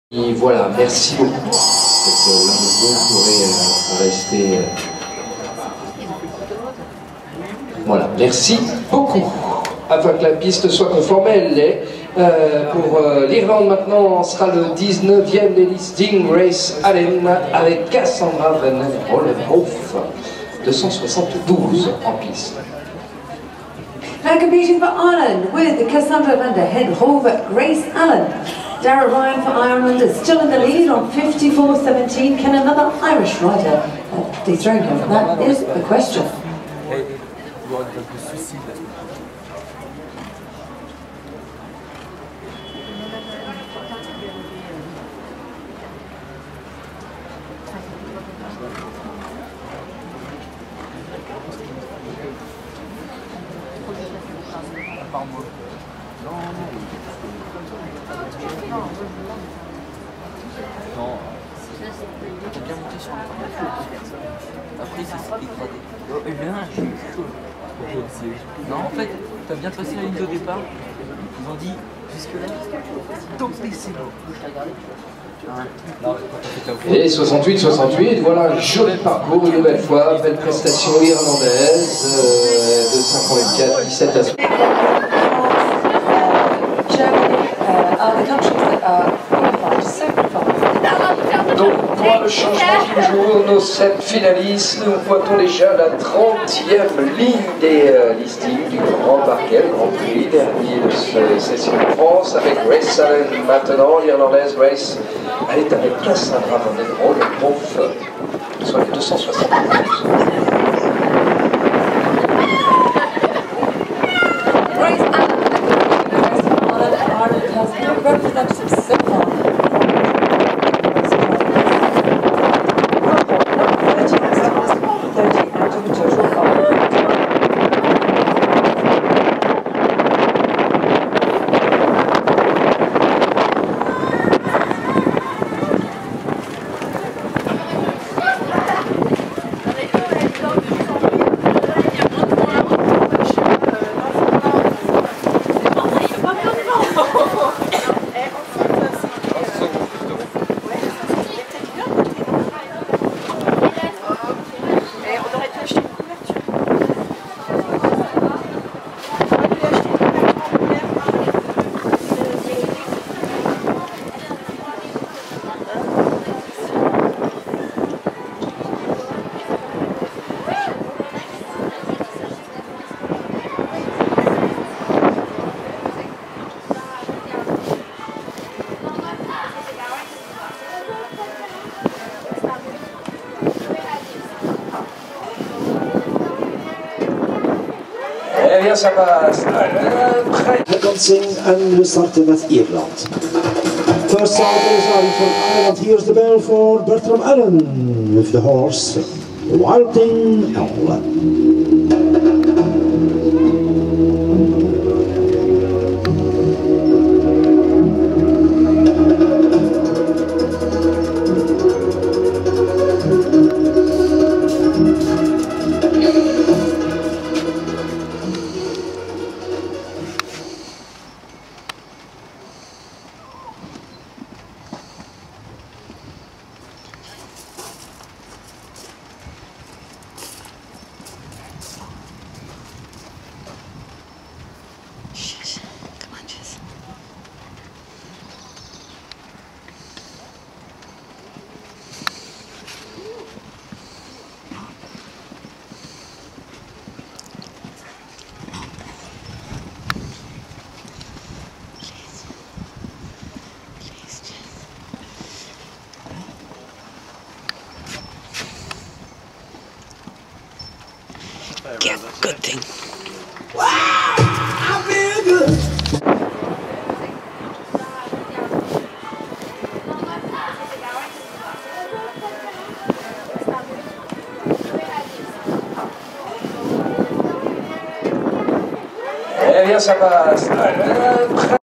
Et voilà, merci beaucoup. L'un pourrait rester. Voilà, merci beaucoup. Afin que la piste soit conforme, elle l'est. Pour l'Irlande maintenant, sera le 19e des listings, Grace Allen avec Cassandra Van Rollenhof, 272 en piste. Now competing for Ireland with Cassandra van der Hove, Grace Allen. Dara Ryan for Ireland is still in the lead on 54.17. Can another Irish rider dethrone him? That is the question. Non, t'as bien monté sur le après c'est dégradé. Et bien, je suis chaud. Non, en fait, t'as bien passé la ligne de départ. Ils ont dit jusque-là, donc c'est bon. Et 68-68, voilà un joli parcours, une nouvelle fois, belle prestation irlandaise de 54-17 à 60. Donc pour le changement toujours, nos 7 finalistes, nous pointons déjà la 30e ligne des listings du Grand Parquet, le Grand Prix, dernier de cette session de France, avec Grace Allen maintenant, l'Irlandaise Grace. Elle est avec Cassandra Van Rollenhof, soit les 272. Grace Allen, Ireland has no representatives so far. Eh bien, ça passe. Hutchinson en we starten met Ierland. First starter is Allen from Ireland. Here's the bell for Bertram Allen with the horse Walting Allen. Yeah, good thing. Wow! I feel good. Eh bien, ça passe.